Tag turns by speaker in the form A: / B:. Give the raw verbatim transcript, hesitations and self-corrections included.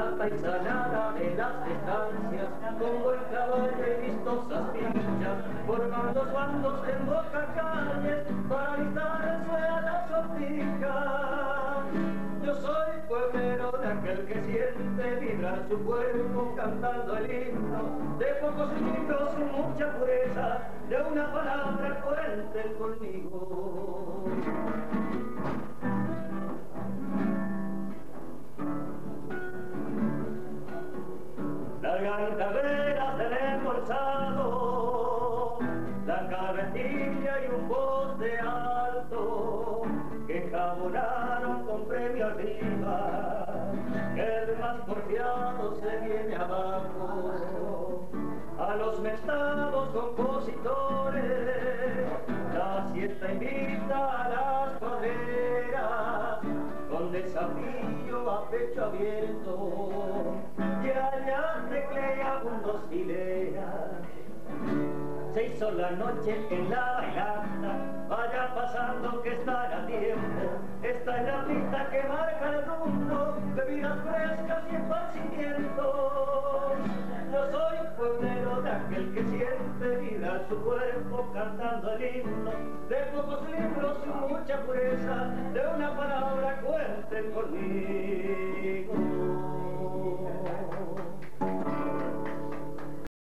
A: la paisanada de las estancias, con buen caballo y vistosas pinchas, forman los bandos en boca calles para alistarse a la sortija. Yo soy pueblero de aquel que siente vibrar su cuerpo cantando el himno, de pocos libros y mucha pureza, de una palabra cuenten conmigo. Largan carreras del embolsado, la carretilla y un poste alto, que jabonaron con premio arriba, el más porfiado se viene abajo. A los mestados compositores, la siesta invita a las praderas, con desafío a pecho abierto, y allá teclea dos hileras. Se hizo la noche en la bailanta, vaya pasando que estará a tiempo. Esta es la pista que marca el rumbo, bebidas frescas y esparcimientos. Yo soy pueblero de aquel que siente vibrar su cuerpo cantando el himno, de pocos libros y mucha pureza, de una palabra cuenten conmigo.